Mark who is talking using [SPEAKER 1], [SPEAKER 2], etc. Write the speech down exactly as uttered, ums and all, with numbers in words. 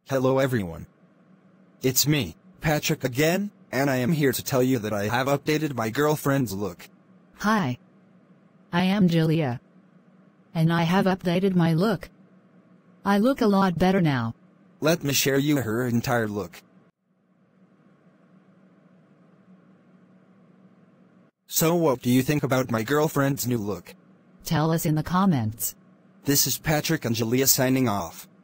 [SPEAKER 1] Hello everyone. It's me, Patrick again, and I am here to tell you that I have updated my girlfriend's look.
[SPEAKER 2] Hi. I am Julia. And I have updated my look. I look a lot better now.
[SPEAKER 1] Let me share you her entire look. So what do you think about my girlfriend's new look?
[SPEAKER 2] Tell us in the comments.
[SPEAKER 1] This is Patrick and Julia signing off.